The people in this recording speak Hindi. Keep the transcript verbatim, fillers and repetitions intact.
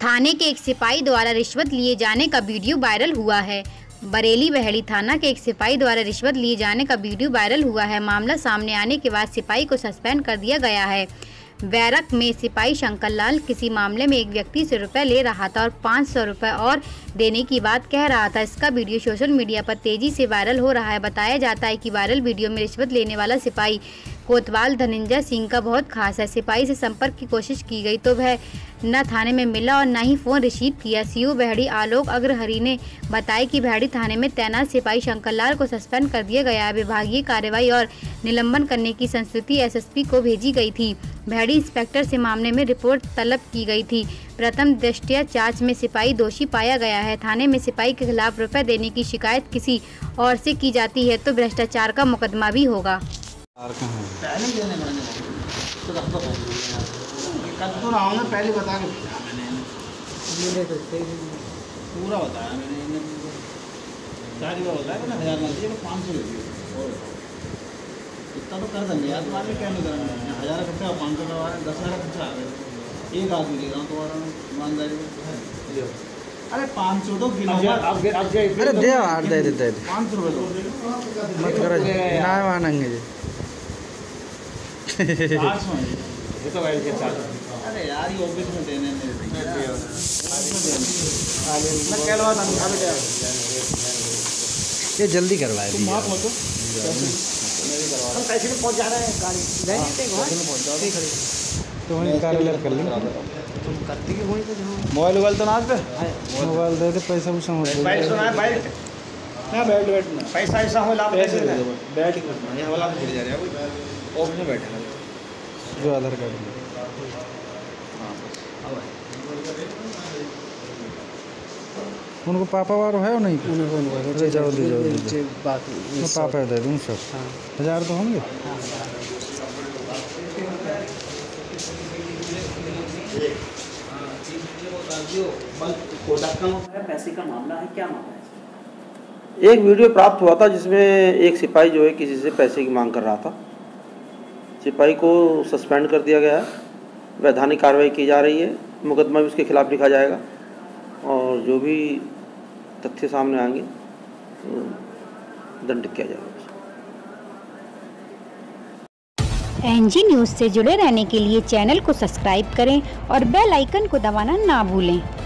थाने के एक सिपाही द्वारा रिश्वत लिए जाने का वीडियो वायरल हुआ है। बरेली बहेड़ी थाना के एक सिपाही द्वारा रिश्वत लिए जाने का वीडियो वायरल हुआ है। मामला सामने आने के बाद सिपाही को सस्पेंड कर दिया गया है। बैरक में सिपाही शंकर लाल किसी मामले में एक व्यक्ति से रुपए ले रहा था और पाँच सौ रुपये और देने की बात कह रहा था। इसका वीडियो सोशल मीडिया पर तेजी से वायरल हो रहा है। बताया जाता है कि वायरल वीडियो में रिश्वत लेने वाला सिपाही कोतवाल धनंजय सिंह का बहुत खास है। सिपाही से संपर्क की कोशिश की गई तो वह न थाने में मिला और न ही फ़ोन रिसीव किया। सीओ बहेड़ी आलोक अग्रहरि ने बताया कि बहेड़ी थाने में तैनात सिपाही शंकर लाल को सस्पेंड कर दिया गया है। विभागीय कार्रवाई और निलंबन करने की संस्तुति एसएसपी को भेजी गई थी। बहेड़ी इंस्पेक्टर से मामले में रिपोर्ट तलब की गई थी। प्रथम दृष्टया जांच में सिपाही दोषी पाया गया है। थाने में सिपाही के खिलाफ रुपए देने की शिकायत किसी और से की जाती है तो भ्रष्टाचार का मुकदमा भी होगा। पहले ही देने पड़ेंगे तो रख दो कल तो रहा हूँ पहले बता के पूरा बताया मैंने चार बार बताया ना हज़ार मान लीजिए पाँच सौ ले लीजिए इतना तो कर देंगे यार तुम्हारे क्या नहीं करेंगे हज़ार खर्चा पाँच सौ का दस हज़ार खर्चा आ गया एक आदमी ले रहा हूँ तुम्हारा ईमानदारी अरे पाँच सौ तो अरे दे यार दे दे दे पाँच सौ रुपये दो मत करो ना मानेंगे जी ये तो वैसे के साथ अरे यार ये ऑफिस में देने मेरे मैं कल बात हम ये जल्दी करवाए तुम माफ मत हम कैसे भी पहुंच जा रहे हैं गाड़ी ले लेते हैं वहां पहुंच जाओ खड़ी तो वहीं कार्यालय कर लेंगे तुम करती कि वहीं पे मोबाइल मोबाइल तो ना पे मोबाइल दे दे पैसा भी समझ बैठ सुना है बैठ ना बैठ बैठ ना पैसा ऐसा हो लाभ पैसे दे दो बैठ ये वाला गिर जा रहा है ऑफिस में बैठा है जो आधार कार्ड उनको पापा वार है नहीं उनको जाओ दे जाओ बात पापा दे दूँ सब हज़ार तो होंगे। पैसे का मामला है, क्या मामला है? एक वीडियो प्राप्त हुआ था जिसमें एक सिपाही जो है किसी से पैसे की मांग कर रहा था। सिपाही को सस्पेंड कर दिया गया है। वैधानिक कार्रवाई की जा रही है। मुकदमा भी उसके खिलाफ लिखा जाएगा और जो भी तथ्य सामने आएंगे दंडित किया जाएगा। एनजी न्यूज़ से जुड़े रहने के लिए चैनल को सब्सक्राइब करें और बेल आइकन को दबाना ना भूलें।